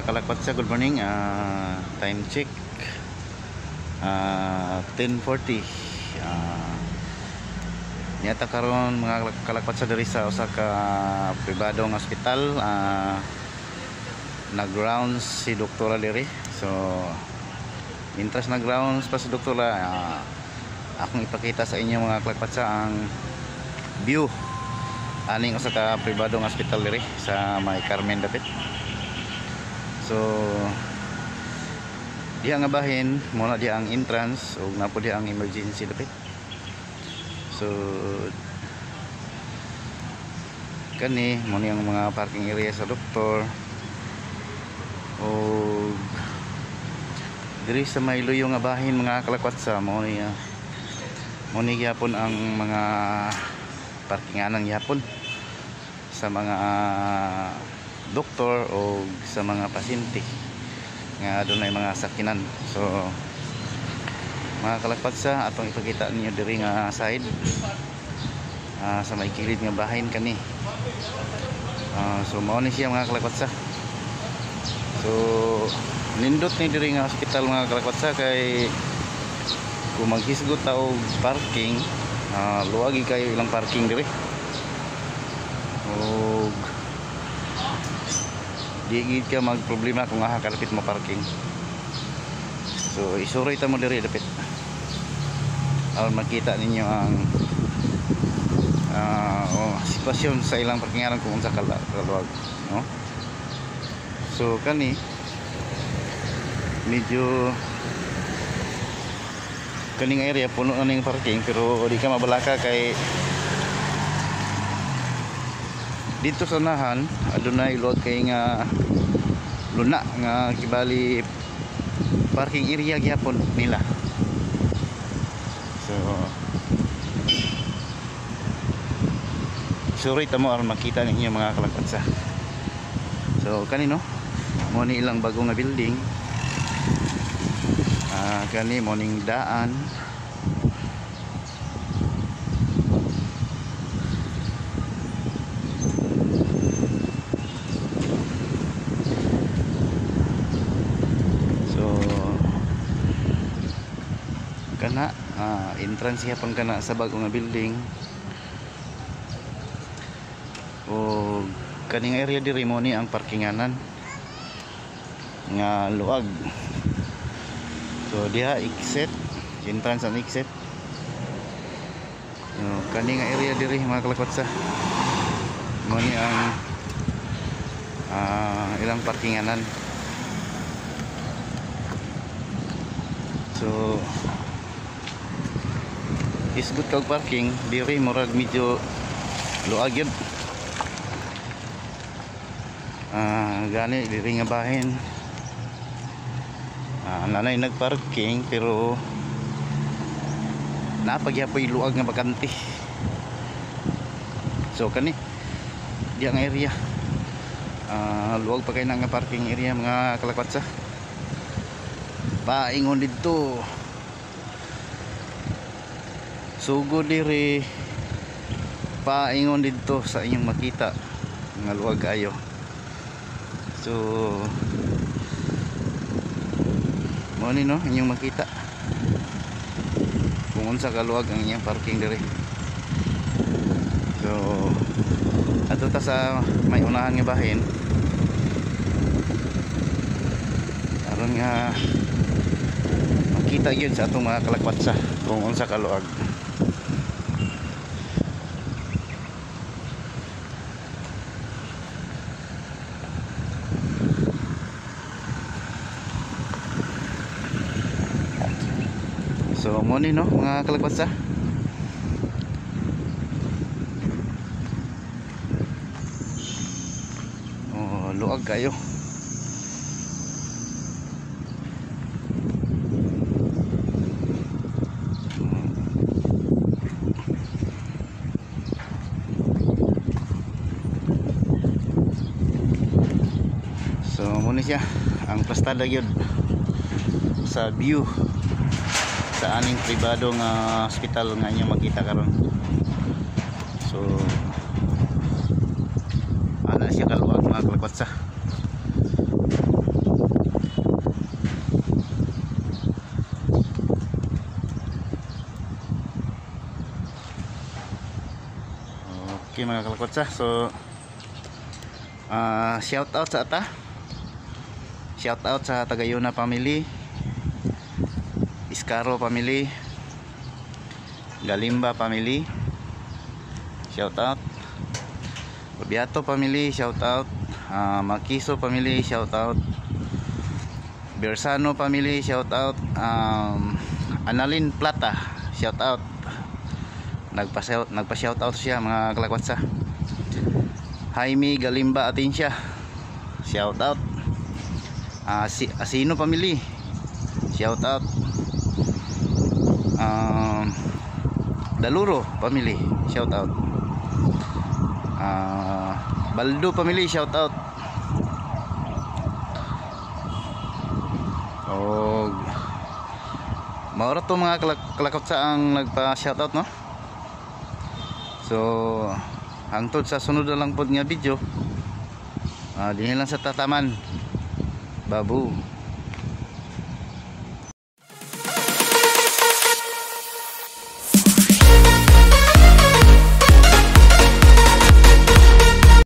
kalakpatsa, good morning. Time check 10:40. Niyata karon mga kalakpatsa diri sa usa ka pribadong ospital. Nag-rounds si doktora diri. So intras nag-rounds pa si doktora, akong ipakita sa inyo mga kalakpatsa ang view aning usa ka pribadong ospital diri sa may Carmen dapit. So diha nga bahin muna diha ang entrance ug napo diha ang emergency dapit. So kani mo ni ang mga parking area sa doktor ug diri sa may luyo nga bahin mga kalakpatsa mo ni gyapon ang mga parkinganan gyapon sa mga doktor o sa mga pasyente nga adunay mga sakinan. So mga kalakpatsa, atong ipakita ninyo diri nga side sa may kilid nga bahin kani. So mao ni siya mga kalakpatsa. So nindot ni diri nga hospital mga kalakpatsa kay kung maghisgot ta og parking, luwagi kayo ilang parking diri. Og di gid ka magproblema kung kalapit mo parking. So isuroy ta mo diri dapit aron makita ninyo ang sitwasyon sa ilang parkingaran kung unsa kaluwag, no? So kani medyo kaning area puno na ning parking pero di ka mabalaka kay dito sa nahan adunay load kay nga luna nga kibali parking area gyapon nila. So suroy ta mo aron makita ninyo mga kalakpatsa. So kanino mo ni ilang bagong nga building. Kani morning daan. So kana entrance yapon kana sa bagong nga building. O kaning area diri mo ni ang parkinganan nga luag. So diha exit, entrance and exit. Kani nga area diri mga kalakpatsa mo ni ang ilang parkinganan. So isgot kag parking diri murag medyo luag yun. Gani diri nga bahin nanay nagparking pero napagyapoy luag nga bakante. So kani diya nga area luag pa kay na nga parking area mga kalakpatsa. Paingon dito sugod diri, paingon dito sa inyong makita nga luag kayo. So mo ni no inyong makita kung unsa kaluwag ang inyong parking diri. So ato ta sa may unahan nga bahin aron nga makita gyud sa atong mga kalakpatsa kung unsa kaluwag. So mo ni no mga kalakpatsa. Luag kayo. So mo ni siya ang plastada gyud sa view sa aning pribado nga hospital nga inyo makita karon. So ana siya kaluwag mga kalakpatsa. Okay mga kalakotsa, so shout out sa ata. Shout out sa Tagayuna family, Iscaro family, Galimba family, shout out. Biato family, shout out. Makiso family, shout out. Bersano family, shout out. Analin Plata, shout out. Nagpa-shout out siya mga kalakwatsa. Jaime Galimba Atinsya, shout out. Asino family, shout out. Daluro family, shout out. Baldo family, shout out. Maura to mga kalakotsa ang nagpa-shoutout, no? So hangtod sa sunod na lang pod nga video, dinhi lang sa tataman. Babu.